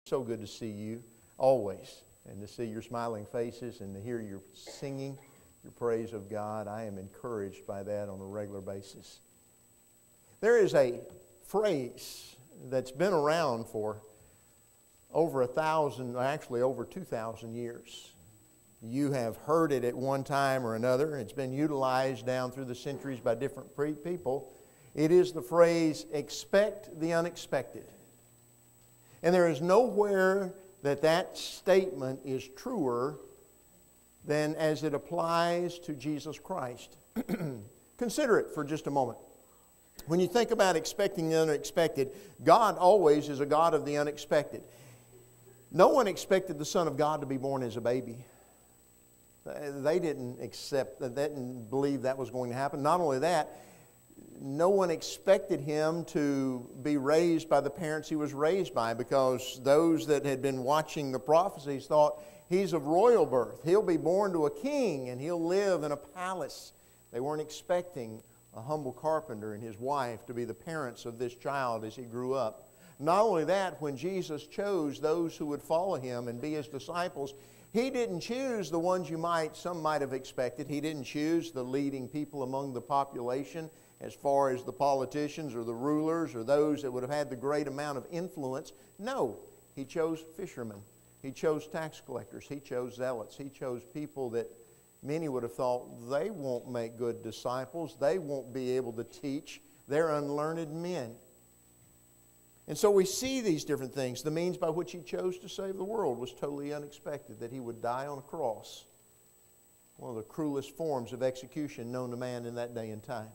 So good to see you always, and to see your smiling faces and to hear your singing, your praise of God. I am encouraged by that on a regular basis. There is a phrase that's been around for over 1,000, actually over 2,000 years. You have heard it at one time or another. It's been utilized down through the centuries by different people. It is the phrase, expect the unexpected. And there is nowhere that statement is truer than as it applies to Jesus Christ. Consider it for just a moment. When you think about expecting the unexpected, God always is a God of the unexpected. No one expected the Son of God to be born as a baby. They didn't believe that was going to happen. Not only that, no one expected Him to be raised by the parents He was raised by, because those that had been watching the prophecies thought He's of royal birth. He'll be born to a king and He'll live in a palace. They weren't expecting a humble carpenter and his wife to be the parents of this child as he grew up. Not only that, when Jesus chose those who would follow Him and be His disciples, He didn't choose the ones some might have expected. He didn't choose the leading people among the population as far as the politicians or the rulers or those that would have had the great amount of influence. No, He chose fishermen. He chose tax collectors. He chose zealots. He chose people that many would have thought they won't make good disciples. They won't be able to teach. They're unlearned men. And so we see these different things. The means by which He chose to save the world was totally unexpected, that He would die on a cross. One of the cruelest forms of execution known to man in that day and time.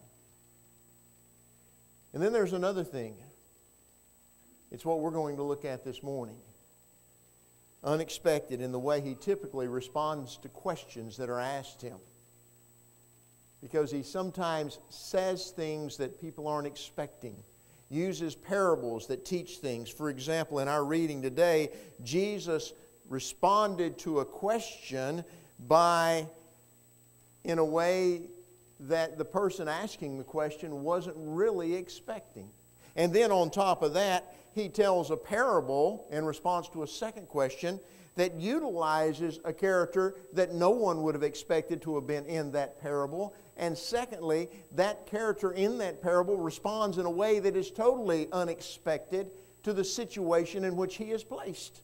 And then there's another thing. It's what we're going to look at this morning. Unexpected in the way He typically responds to questions that are asked Him. Because He sometimes says things that people aren't expecting. Uses parables that teach things. For example, in our reading today, Jesus responded to a question in a way that the person asking the question wasn't really expecting. And then on top of that, He tells a parable in response to a second question that utilizes a character that no one would have expected to have been in that parable. And secondly, that character in that parable responds in a way that is totally unexpected to the situation in which he is placed.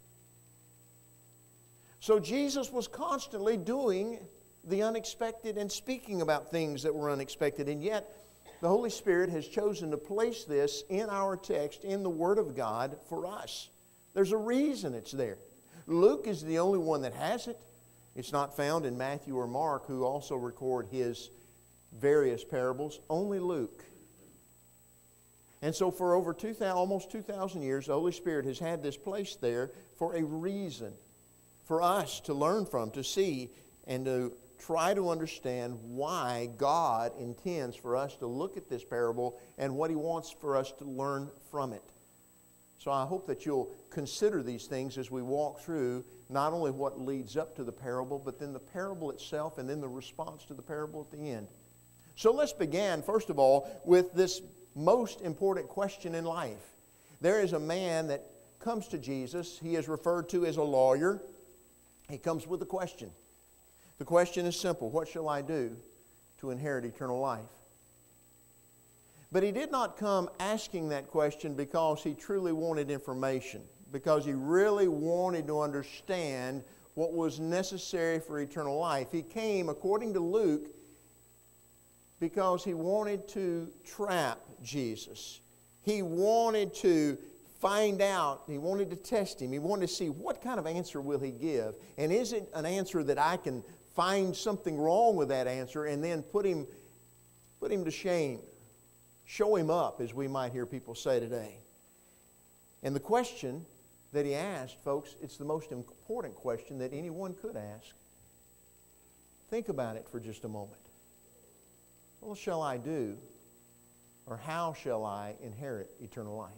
So Jesus was constantly doing the unexpected and speaking about things that were unexpected. And yet, the Holy Spirit has chosen to place this in our text, in the Word of God, for us. There's a reason it's there. Luke is the only one that has it. It's not found in Matthew or Mark, who also record his various parables. Only Luke. And so for over almost 2,000 years, the Holy Spirit has had this placed there for a reason. For us to learn from, to see, and to try to understand why God intends for us to look at this parable and what He wants for us to learn from it. So I hope that you'll consider these things as we walk through not only what leads up to the parable, but then the parable itself and then the response to the parable at the end. So let's begin, first of all, with this most important question in life. There is a man that comes to Jesus. He is referred to as a lawyer. He comes with a question. The question is simple. What shall I do to inherit eternal life? But he did not come asking that question because he truly wanted information, because he really wanted to understand what was necessary for eternal life. He came, according to Luke, because he wanted to trap Jesus. He wanted to find out, he wanted to test Him. He wanted to see what kind of answer will He give. And is it an answer that I can find something wrong with that answer and then put him to shame? Show him up, as we might hear people say today. And the question that he asked, folks, it's the most important question that anyone could ask. Think about it for just a moment. What shall I do, or how shall I inherit eternal life?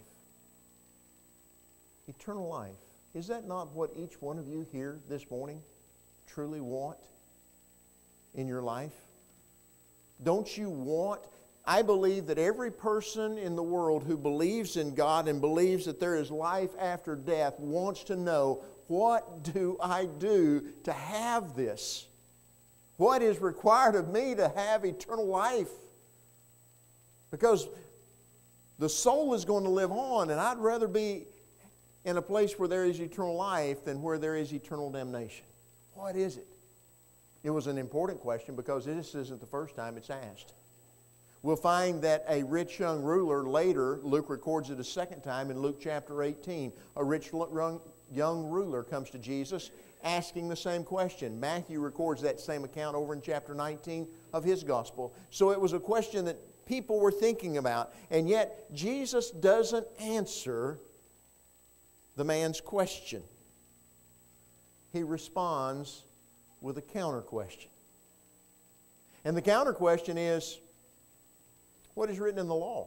Eternal life. Is that not what each one of you here this morning truly want in your life? Don't you want I believe that every person in the world who believes in God and believes that there is life after death wants to know, what do I do to have this? What is required of me to have eternal life? Because the soul is going to live on, and I'd rather be in a place where there is eternal life than where there is eternal damnation. What is it? It was an important question because this isn't the first time it's asked. We'll find that a rich young ruler later, Luke records it a second time in Luke chapter 18. A rich young ruler comes to Jesus asking the same question. Matthew records that same account over in chapter 19 of his gospel. So it was a question that people were thinking about. And yet Jesus doesn't answer the man's question. He responds with a counter question. And the counter question is, what is written in the law?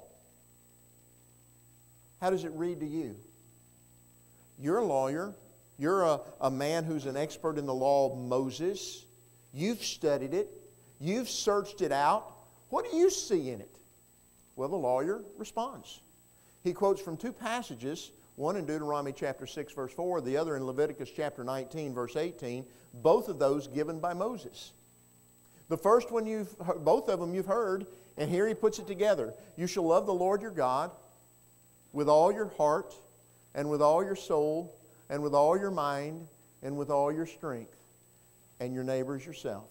How does it read to you? You're a lawyer. You're a man who's an expert in the law of Moses. You've studied it. You've searched it out. What do you see in it? Well, the lawyer responds. He quotes from two passages, one in Deuteronomy chapter 6, verse 4, the other in Leviticus chapter 19, verse 18, both of those given by Moses. The first one, both of them you've heard, and here he puts it together. You shall love the Lord your God with all your heart and with all your soul and with all your mind and with all your strength, and your neighbor as yourself.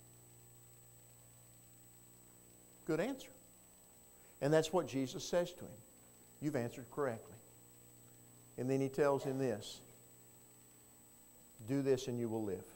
Good answer. And that's what Jesus says to him. You've answered correctly. And then he tells him this. Do this and you will live.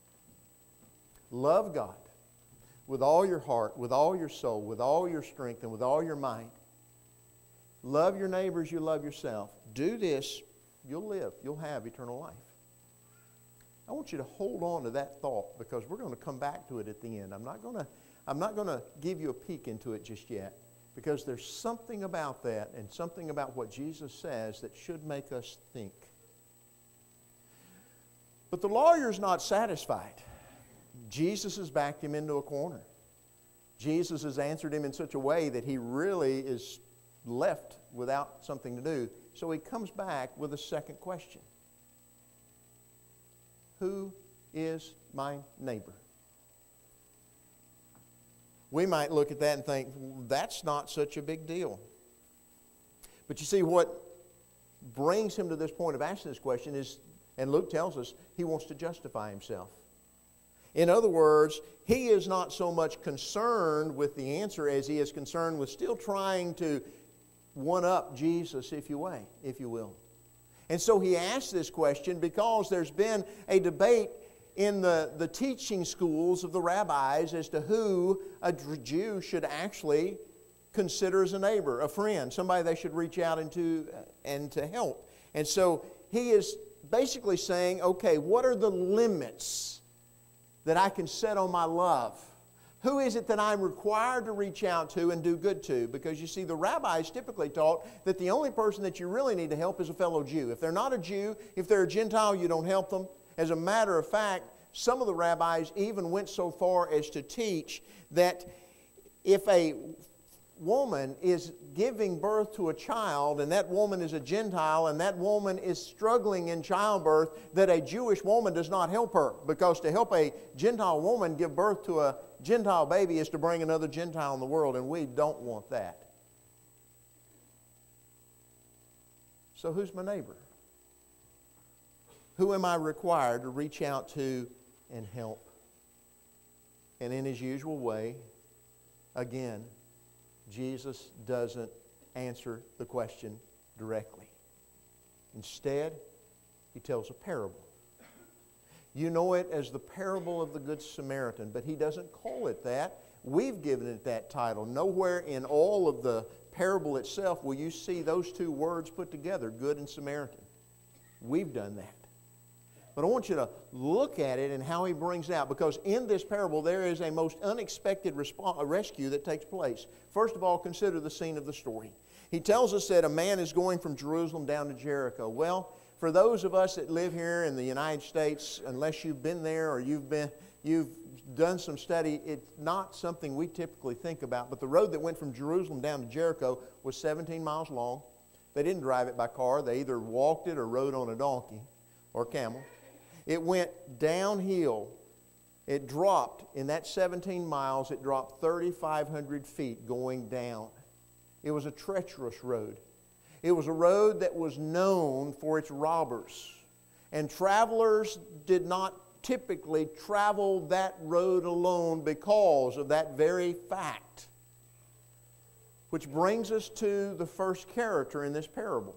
Love God with all your heart, with all your soul, with all your strength, and with all your mind. Love your neighbor as you love yourself. Do this, you'll live. You'll have eternal life. I want you to hold on to that thought because we're going to come back to it at the end. I'm not going to give you a peek into it just yet because there's something about that and something about what Jesus says that should make us think. But the lawyer's not satisfied. Jesus has backed him into a corner. Jesus has answered him in such a way that he really is left without something to do. So he comes back with a second question. Who is my neighbor? We might look at that and think, that's not such a big deal. But you see, what brings him to this point of asking this question is, and Luke tells us, he wants to justify himself. In other words, he is not so much concerned with the answer as he is concerned with still trying to one-up Jesus, if you will. And so he asks this question because there's been a debate in the teaching schools of the rabbis as to who a Jew should actually consider as a neighbor, a friend, somebody they should reach out and to help. And so he is basically saying, okay, what are the limits that I can set on my love? Who is it that I'm required to reach out to and do good to? Because you see, the rabbis typically taught that the only person that you really need to help is a fellow Jew. If they're not a Jew, if they're a Gentile, you don't help them. As a matter of fact, some of the rabbis even went so far as to teach that if a woman is giving birth to a child and that woman is a Gentile and that woman is struggling in childbirth, that a Jewish woman does not help her, because to help a Gentile woman give birth to a Gentile baby is to bring another Gentile in the world, and we don't want that. So who's my neighbor? Who am I required to reach out to and help? And in his usual way, again, Jesus doesn't answer the question directly. Instead, he tells a parable. You know it as the parable of the Good Samaritan, but he doesn't call it that. We've given it that title. Nowhere in all of the parable itself will you see those two words put together, good and Samaritan. We've done that. But I want you to look at it and how he brings it out, because in this parable there is a most unexpected rescue that takes place. First of all, consider the scene of the story. He tells us that a man is going from Jerusalem down to Jericho. Well, for those of us that live here in the United States, unless you've been there or you've done some study, it's not something we typically think about. But the road that went from Jerusalem down to Jericho was 17 miles long. They didn't drive it by car. They either walked it or rode on a donkey or camel. It went downhill. It dropped, in that 17 miles, it dropped 3,500 feet going down. It was a treacherous road. It was a road that was known for its robbers. And travelers did not typically travel that road alone because of that very fact. Which brings us to the first character in this parable.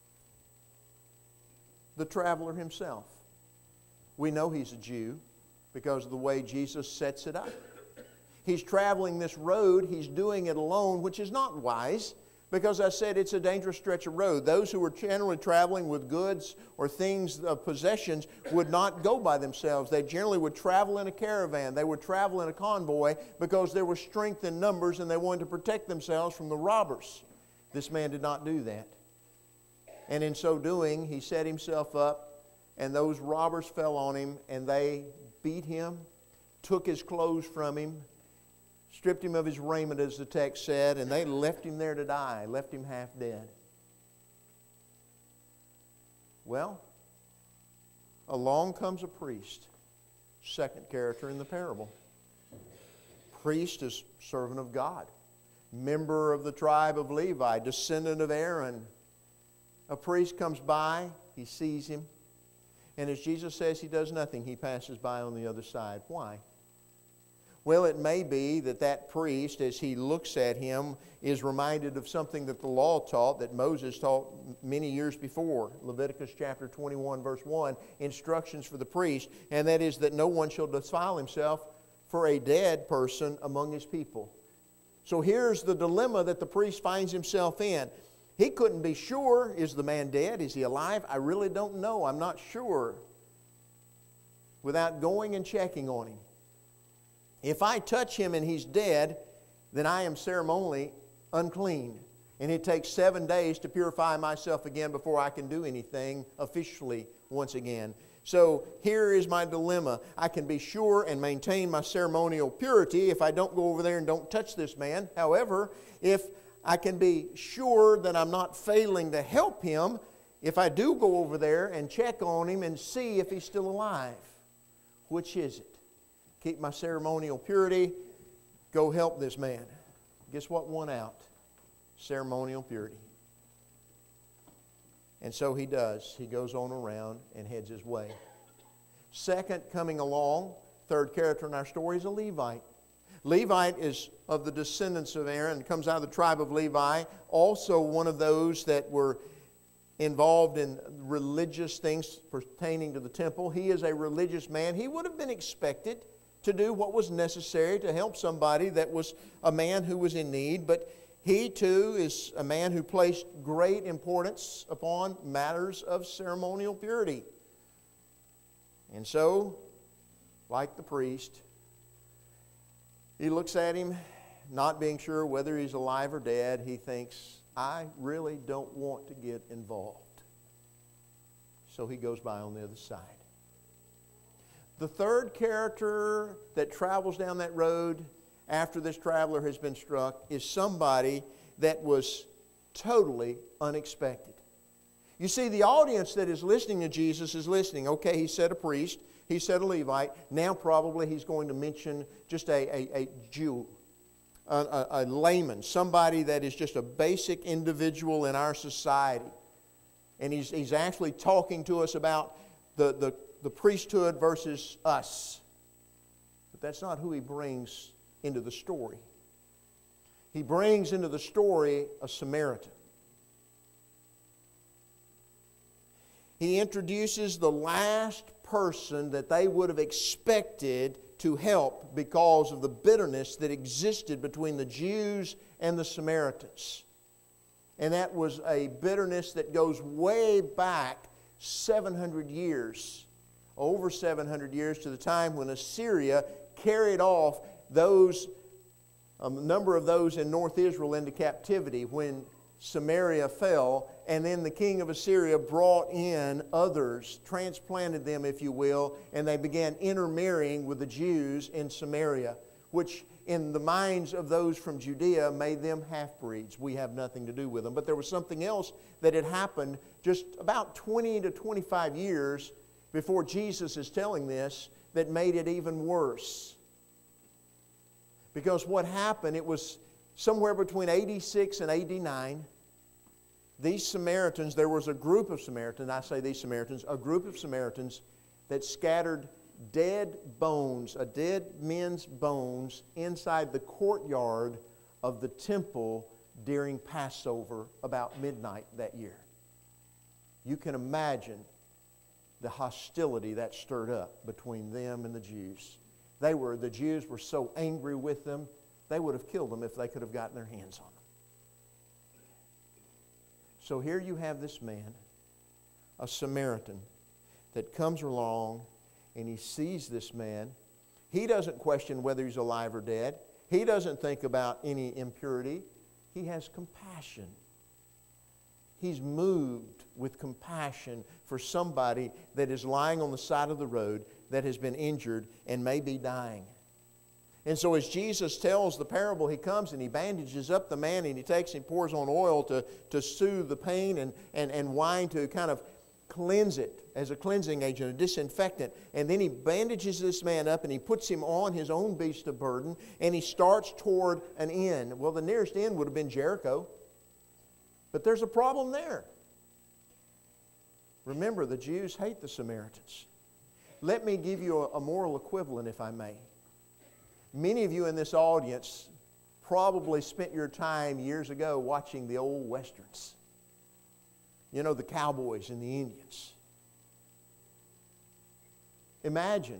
The traveler himself. We know he's a Jew because of the way Jesus sets it up. He's traveling this road. He's doing it alone, which is not wise because I said it's a dangerous stretch of road. Those who were generally traveling with goods or things of possessions would not go by themselves. They generally would travel in a caravan. They would travel in a convoy because there was strength in numbers and they wanted to protect themselves from the robbers. This man did not do that. And in so doing, he set himself up, and those robbers fell on him, and they beat him, took his clothes from him, stripped him of his raiment, as the text said, and they left him there to die, left him half dead. Well, along comes a priest, second character in the parable. Priest is servant of God, member of the tribe of Levi, descendant of Aaron. A priest comes by, he sees him, and as Jesus says, he does nothing. He passes by on the other side. Why? Well, it may be that that priest, as he looks at him, is reminded of something that the law taught, that Moses taught many years before. Leviticus chapter 21, verse 1, instructions for the priest, and that is that no one shall defile himself for a dead person among his people. So here's the dilemma that the priest finds himself in. He couldn't be sure, is the man dead? Is he alive? I really don't know. I'm not sure. Without going and checking on him. If I touch him and he's dead, then I am ceremonially unclean. And it takes 7 days to purify myself again before I can do anything officially once again. So here is my dilemma. I can be sure and maintain my ceremonial purity if I don't go over there and don't touch this man. However, if I can be sure that I'm not failing to help him if I do go over there and check on him and see if he's still alive. Which is it? Keep my ceremonial purity, go help this man. Guess what won out? Ceremonial purity. And so he does. He goes on around and heads his way. Second, coming along, third character in our story is a Levite. Levite is of the descendants of Aaron, comes out of the tribe of Levi, also one of those that were involved in religious things pertaining to the temple. He is a religious man. He would have been expected to do what was necessary to help somebody that was a man who was in need, but he too is a man who placed great importance upon matters of ceremonial purity. And so, like the priest, he looks at him, not being sure whether he's alive or dead. He thinks, I really don't want to get involved. So he goes by on the other side. The third character that travels down that road after this traveler has been struck is somebody that was totally unexpected. You see, the audience that is listening to Jesus is listening. Okay, he said a priest. He said a Levite. Now probably he's going to mention just a Jew, a layman, somebody that is just a basic individual in our society. And he's actually talking to us about the priesthood versus us. But that's not who he brings into the story. He brings into the story a Samaritan. He introduces the last person that they would have expected to help because of the bitterness that existed between the Jews and the Samaritans. And that was a bitterness that goes way back 700 years, over 700 years, to the time when Assyria carried off a number of those in North Israel into captivity when Samaria fell, and then the king of Assyria brought in others, transplanted them, if you will, and they began intermarrying with the Jews in Samaria, which in the minds of those from Judea made them half-breeds. We have nothing to do with them. But there was something else that had happened just about 20 to 25 years before Jesus is telling this that made it even worse. Because what happened, it was somewhere between 86 and 89. These Samaritans, there was a group of Samaritans, I say these Samaritans, a group of Samaritans that scattered dead bones, dead men's bones, inside the courtyard of the temple during Passover about midnight that year. You can imagine the hostility that stirred up between them and the Jews. The Jews were so angry with them, they would have killed them if they could have gotten their hands on them. So here you have this man, a Samaritan, that comes along and he sees this man. He doesn't question whether he's alive or dead. He doesn't think about any impurity. He has compassion. He's moved with compassion for somebody that is lying on the side of the road that has been injured and may be dying. And so as Jesus tells the parable, he comes and he bandages up the man and he takes and pours on oil to soothe the pain and wine to kind of cleanse it as a cleansing agent, a disinfectant. And then he bandages this man up and he puts him on his own beast of burden and he starts toward an inn. Well, the nearest inn would have been Jericho. But there's a problem there. Remember, the Jews hate the Samaritans. Let me give you a moral equivalent, if I may. Many of you in this audience probably spent your time years ago watching the old westerns. You know, the cowboys and the Indians. Imagine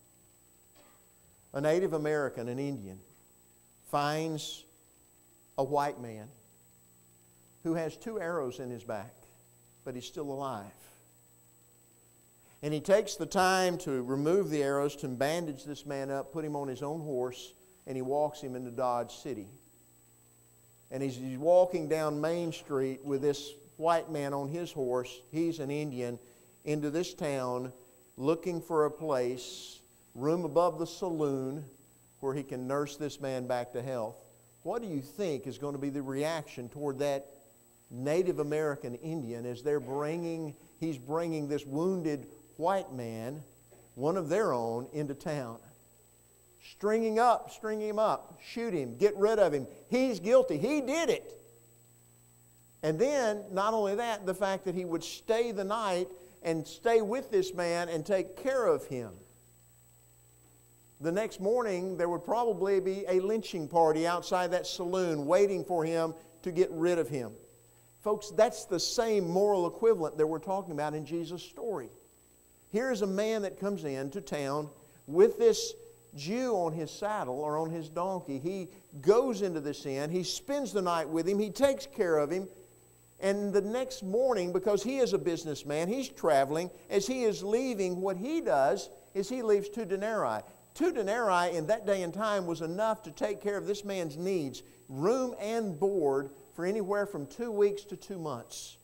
a Native American, an Indian, finds a white man who has 2 arrows in his back, but he's still alive. And he takes the time to remove the arrows, to bandage this man up, put him on his own horse, and he walks him into Dodge City. And he's walking down Main Street with this white man on his horse, he's an Indian, into this town looking for a place, room above the saloon, where he can nurse this man back to health. What do you think is going to be the reaction toward that Native American Indian as he's bringing this wounded white man, one of their own, into town? String him up, shoot him, get rid of him. He's guilty. He did it. And then, not only that, the fact that he would stay the night and stay with this man and take care of him. The next morning, there would probably be a lynching party outside that saloon waiting for him to get rid of him. Folks, that's the same moral equivalent that we're talking about in Jesus' story. Here's a man that comes into town with this Jew on his saddle or on his donkey. He goes into this inn. He spends the night with him. He takes care of him. And the next morning, because he is a businessman, he's traveling. As he is leaving, what he does is he leaves 2 denarii. 2 denarii in that day and time was enough to take care of this man's needs, room and board, for anywhere from 2 weeks to 2 months.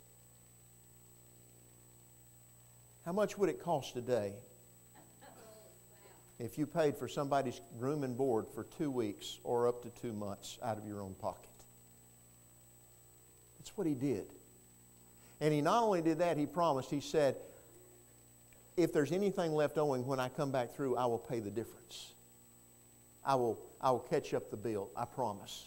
How much would it cost today if you paid for somebody's room and board for 2 weeks or up to 2 months out of your own pocket? That's what he did. And he not only did that, he promised, he said, if there's anything left owing when I come back through, I will pay the difference. I will catch up the bill, I promise.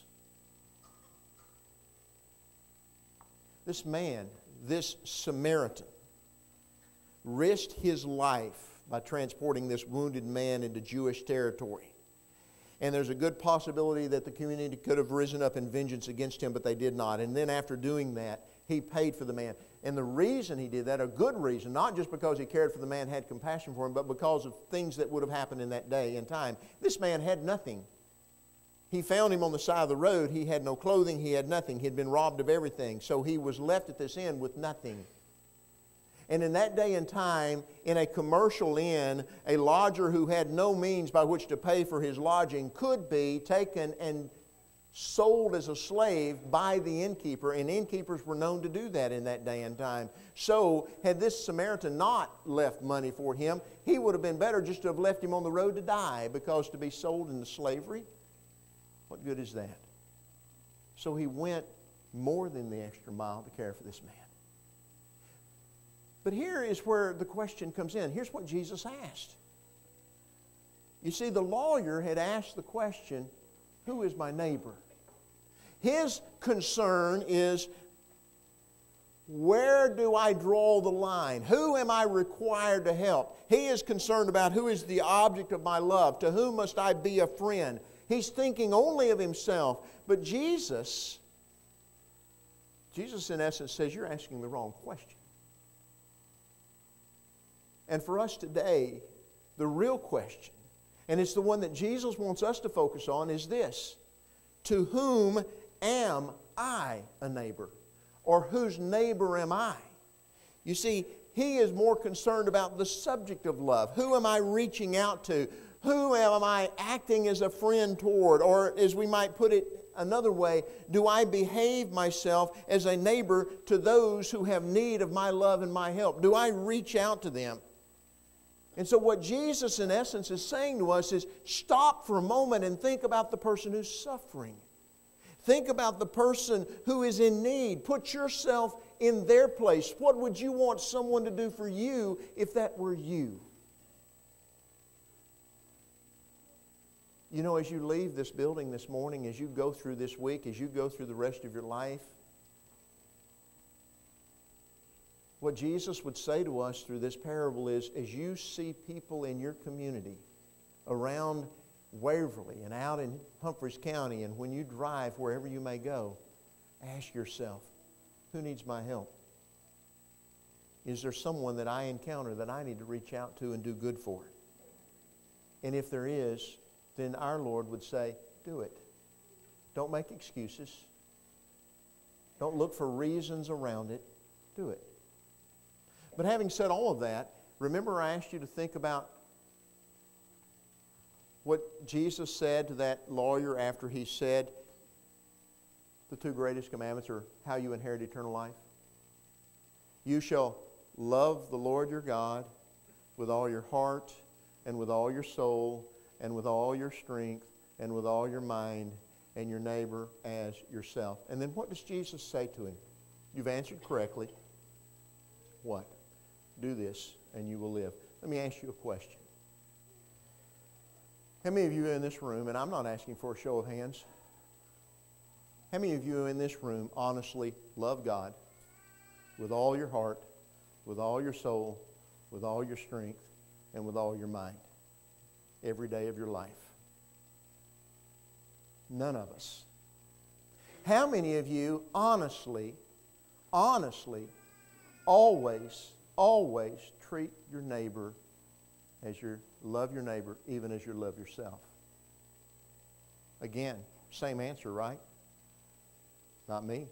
This man, this Samaritan, risked his life by transporting this wounded man into Jewish territory. And there's a good possibility that the community could have risen up in vengeance against him, but they did not. And then after doing that, he paid for the man. And the reason he did that, a good reason, not just because he cared for the man, had compassion for him, but because of things that would have happened in that day and time. This man had nothing. He found him on the side of the road. He had no clothing. He had nothing. He had been robbed of everything. So he was left at this inn with nothing. And in that day and time, in a commercial inn, a lodger who had no means by which to pay for his lodging could be taken and sold as a slave by the innkeeper, and innkeepers were known to do that in that day and time. So, had this Samaritan not left money for him, he would have been better just to have left him on the road to die, because to be sold into slavery, what good is that? So he went more than the extra mile to care for this man. But here is where the question comes in. Here's what Jesus asked. You see, the lawyer had asked the question, who is my neighbor? His concern is, where do I draw the line? Who am I required to help? He is concerned about who is the object of my love. To whom must I be a friend? He's thinking only of himself. But Jesus in essence says, you're asking the wrong question. And for us today, the real question, and it's the one that Jesus wants us to focus on, is this: to whom am I a neighbor? Or whose neighbor am I? You see, he is more concerned about the subject of love. Who am I reaching out to? Who am I acting as a friend toward? Or as we might put it another way, do I behave myself as a neighbor to those who have need of my love and my help? Do I reach out to them? And so what Jesus in essence is saying to us is, stop for a moment and think about the person who's suffering. Think about the person who is in need. Put yourself in their place. What would you want someone to do for you if that were you? You know, as you leave this building this morning, as you go through this week, as you go through the rest of your life, what Jesus would say to us through this parable is, as you see people in your community around Waverly and out in Humphreys County, and when you drive wherever you may go, ask yourself, who needs my help? Is there someone that I encounter that I need to reach out to and do good for? And if there is, then our Lord would say, do it. Don't make excuses. Don't look for reasons around it. Do it. But having said all of that, remember I asked you to think about what Jesus said to that lawyer after he said the two greatest commandments are how you inherit eternal life. You shall love the Lord your God with all your heart and with all your soul and with all your strength and with all your mind, and your neighbor as yourself. And then what does Jesus say to him? You've answered correctly. What? Do this and you will live. Let me ask you a question. How many of you in this room, and I'm not asking for a show of hands, how many of you in this room honestly love God with all your heart, with all your soul, with all your strength, and with all your mind every day of your life? None of us. How many of you honestly, always treat your neighbor as you love your neighbor, even as you love yourself? Again, same answer, right? Not me.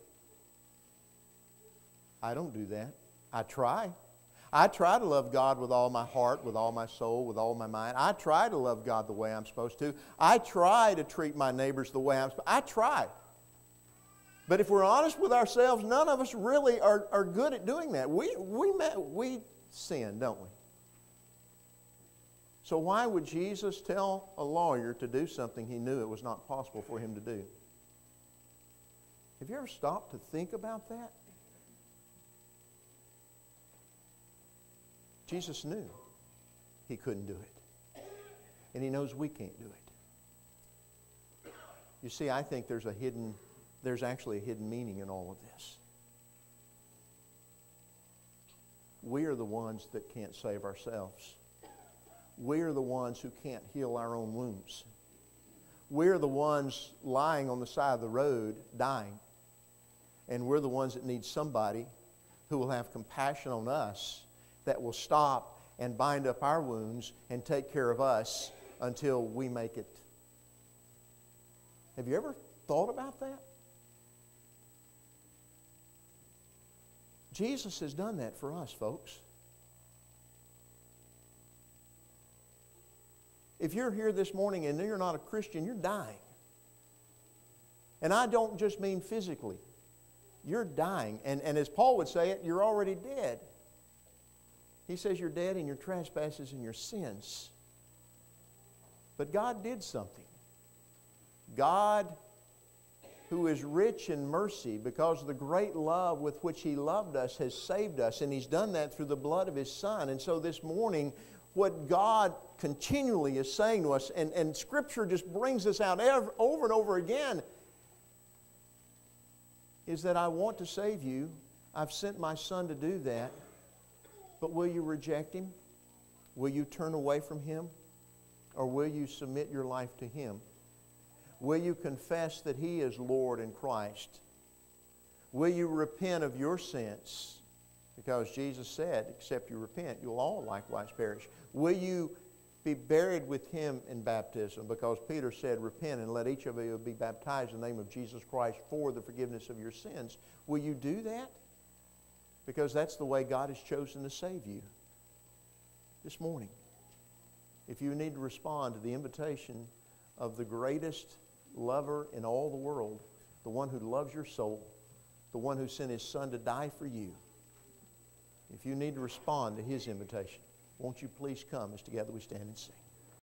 I don't do that. I try. I try to love God with all my heart, with all my soul, with all my mind. I try to love God the way I'm supposed to. I try to treat my neighbors the way I'm supposed to. I try. But if we're honest with ourselves, none of us really are good at doing that. We sin, don't we? So why would Jesus tell a lawyer to do something he knew it was not possible for him to do? Have you ever stopped to think about that? Jesus knew he couldn't do it. And he knows we can't do it. You see, I think there's actually a hidden meaning in all of this. We are the ones that can't save ourselves. We are the ones who can't heal our own wounds. We're the ones lying on the side of the road dying. And we're the ones that need somebody who will have compassion on us, that will stop and bind up our wounds and take care of us until we make it. Have you ever thought about that? Jesus has done that for us, folks. If you're here this morning and you're not a Christian, you're dying. And I don't just mean physically. You're dying. And as Paul would say it, you're already dead. He says you're dead in your trespasses and your sins. But God did something. God, who is rich in mercy because of the great love with which He loved us, has saved us. And He's done that through the blood of His Son. And so this morning, what God continually is saying to us, and Scripture just brings this out over and over again, is that I want to save you. I've sent my Son to do that. But will you reject Him? Will you turn away from Him? Or will you submit your life to Him? Will you confess that He is Lord and Christ? Will you repent of your sins? Because Jesus said, except you repent, you'll all likewise perish. Will you be buried with Him in baptism? Because Peter said, repent and let each of you be baptized in the name of Jesus Christ for the forgiveness of your sins. Will you do that? Because that's the way God has chosen to save you this morning. If you need to respond to the invitation of the greatest lover in all the world, the one who loves your soul, the one who sent His Son to die for you, if you need to respond to His invitation, won't you please come as together we stand and sing.